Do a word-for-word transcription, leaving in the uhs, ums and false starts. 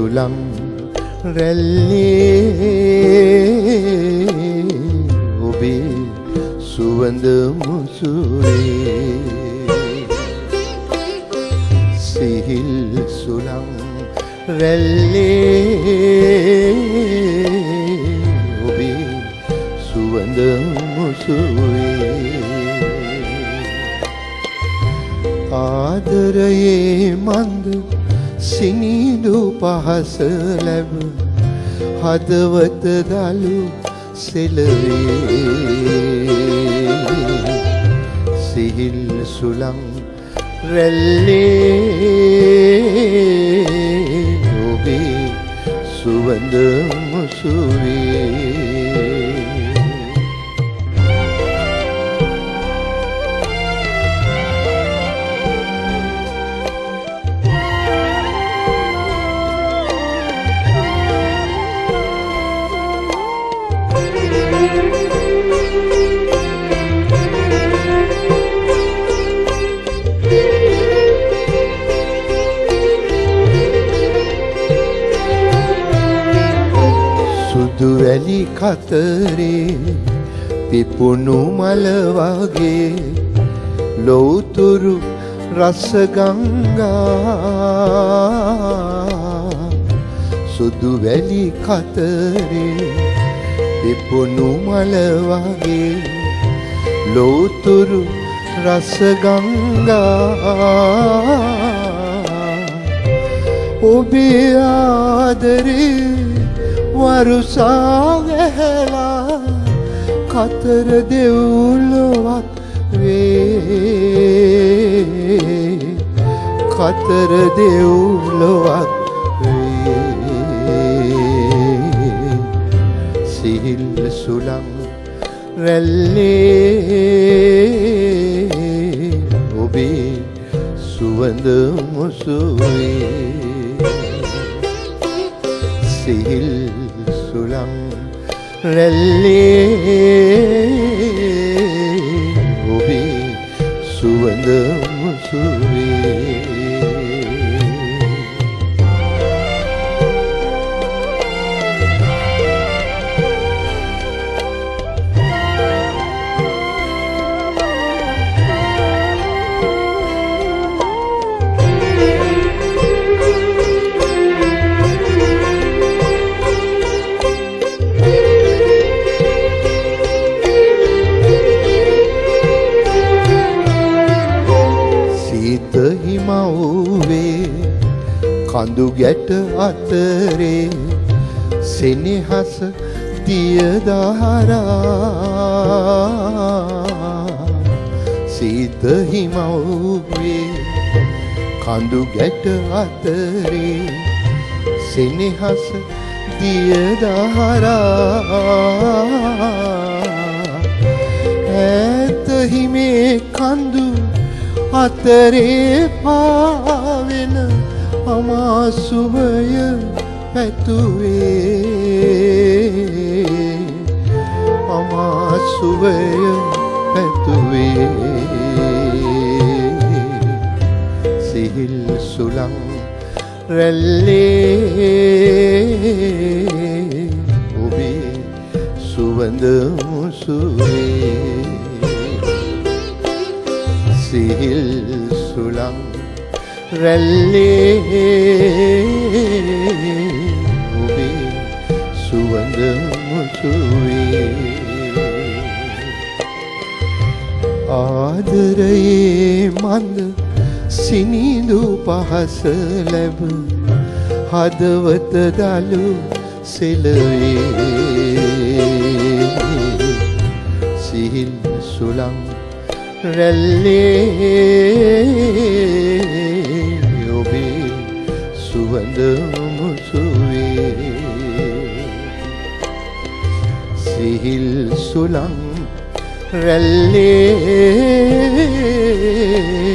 සුළං රැල්ලේ ඔබේ සුවඳ මුසුවේ සිහිල් සුළං රැල්ලේ ඔබේ සුවඳ මුසුවේ ආදරයේ මන්ද සිනිඳු පහස ලැබ හදවත දලු සෙලවේ සිහිල් සුළං රැල්ලේ ඔබේ සුවඳ මුසුවේ දුවැලි කතරේ පිපුණු මල වගේ ලෝතුරු රස ගංගා සුදු වැලි කතරේ පිපුණු මල වගේ ලෝතුරු රස ගංගා ඔබේ ආදරේ වරුසා වැහැලා කතර දෙව්ලොවක් වේ කතර දෙව්ලොවක් වේ සිහිල් සුළං රැල්ලේ ඔබේ සුවඳ මුසුවේ සිහිල් සුළං රැල්ලේ ඔබේ සුවඳ මුසුවේ කඳු ගැට අතරේ සෙනෙහස දියදහරා සීත හිමව්වේ කඳු ගැට අතරේ සෙනෙහස දියදහරා ඈත හිමේ කඳු අතරේ පාවෙන අමාසුවය පැතුවේ අමාසුවය පැතුවේ සිහිල් සුළං රැල්ලේ ඔබේ සුවඳ මුසුවේ සිහිල් සුළං රැල්ලේ ඔබේ සුවඳ මුසුවේ ආදරයේ මන්ද සිනිඳු පහස ලැබ හදවත දලු සෙලවේ සිහිල් සුළං රැල්ලේ ඔබේ සුවඳ මුසුවේ සිහිල් සුළං රැල්ලේ